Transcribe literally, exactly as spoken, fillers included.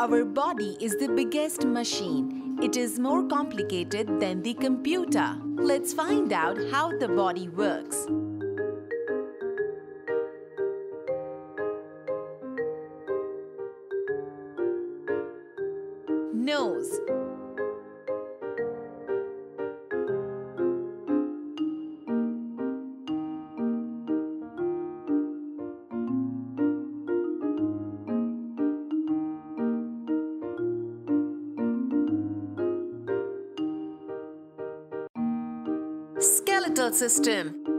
Our body is the biggest machine. It is more complicated than the computer. Let's find out how the body works. Nose. Skeletal system.